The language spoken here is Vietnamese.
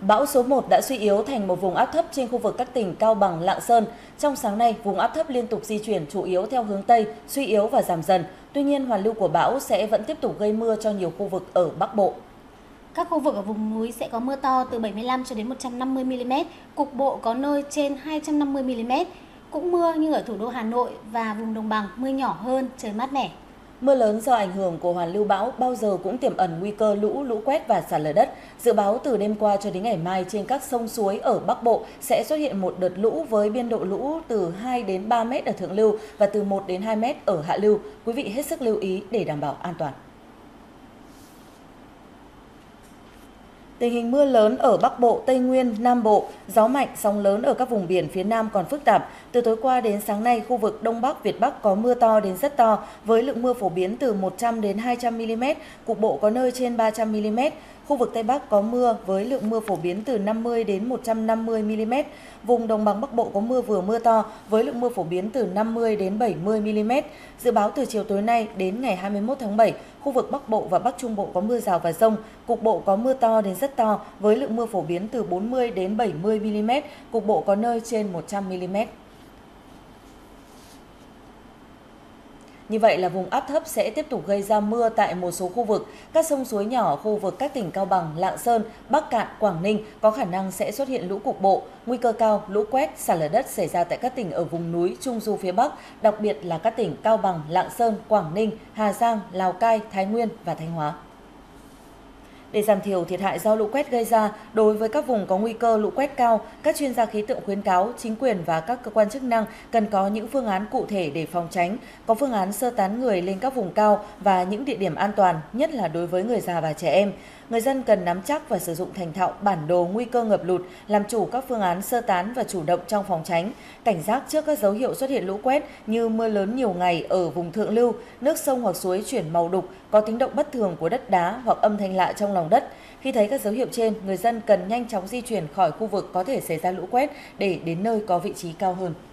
Bão số 1 đã suy yếu thành một vùng áp thấp trên khu vực các tỉnh Cao Bằng, Lạng Sơn. Trong sáng nay, vùng áp thấp liên tục di chuyển chủ yếu theo hướng Tây, suy yếu và giảm dần. Tuy nhiên, hoàn lưu của bão sẽ vẫn tiếp tục gây mưa cho nhiều khu vực ở Bắc Bộ. Các khu vực ở vùng núi sẽ có mưa to từ 75 cho đến 150 mm, cục bộ có nơi trên 250 mm. Cũng mưa như ở thủ đô Hà Nội và vùng đồng bằng, mưa nhỏ hơn, trời mát mẻ. Mưa lớn do ảnh hưởng của hoàn lưu bão bao giờ cũng tiềm ẩn nguy cơ lũ quét và sạt lở đất. Dự báo từ đêm qua cho đến ngày mai trên các sông suối ở Bắc Bộ sẽ xuất hiện một đợt lũ với biên độ lũ từ 2 đến 3 mét ở thượng lưu và từ 1 đến 2 mét ở hạ lưu. Quý vị hết sức lưu ý để đảm bảo an toàn. Tình hình mưa lớn ở Bắc Bộ, Tây Nguyên, Nam Bộ, gió mạnh, sóng lớn ở các vùng biển phía Nam còn phức tạp. Từ tối qua đến sáng nay, khu vực Đông Bắc, Việt Bắc có mưa to đến rất to, với lượng mưa phổ biến từ 100 đến 200 mm, cục bộ có nơi trên 300 mm. Khu vực Tây Bắc có mưa với lượng mưa phổ biến từ 50 đến 150 mm. Vùng Đồng bằng Bắc Bộ có mưa vừa mưa to với lượng mưa phổ biến từ 50 đến 70 mm. Dự báo từ chiều tối nay đến ngày 21 tháng 7, khu vực Bắc Bộ và Bắc Trung Bộ có mưa rào và dông, cục bộ có mưa to đến rất to với lượng mưa phổ biến từ 40 đến 70 mm, cục bộ có nơi trên 100 mm. Như vậy là vùng áp thấp sẽ tiếp tục gây ra mưa tại một số khu vực. Các sông suối nhỏ khu vực các tỉnh Cao Bằng, Lạng Sơn, Bắc Kạn, Quảng Ninh có khả năng sẽ xuất hiện lũ cục bộ, nguy cơ cao lũ quét, sạt lở đất xảy ra tại các tỉnh ở vùng núi Trung du phía Bắc, đặc biệt là các tỉnh Cao Bằng, Lạng Sơn, Quảng Ninh, Hà Giang, Lào Cai, Thái Nguyên và Thanh Hóa. Để giảm thiểu thiệt hại do lũ quét gây ra, đối với các vùng có nguy cơ lũ quét cao, các chuyên gia khí tượng khuyến cáo chính quyền và các cơ quan chức năng cần có những phương án cụ thể để phòng tránh, có phương án sơ tán người lên các vùng cao và những địa điểm an toàn, nhất là đối với người già và trẻ em. Người dân cần nắm chắc và sử dụng thành thạo bản đồ nguy cơ ngập lụt, làm chủ các phương án sơ tán và chủ động trong phòng tránh, cảnh giác trước các dấu hiệu xuất hiện lũ quét như mưa lớn nhiều ngày ở vùng thượng lưu, nước sông hoặc suối chuyển màu đục, có tiếng động bất thường của đất đá hoặc âm thanh lạ trong lòng đất. Khi thấy các dấu hiệu trên, người dân cần nhanh chóng di chuyển khỏi khu vực có thể xảy ra lũ quét để đến nơi có vị trí cao hơn.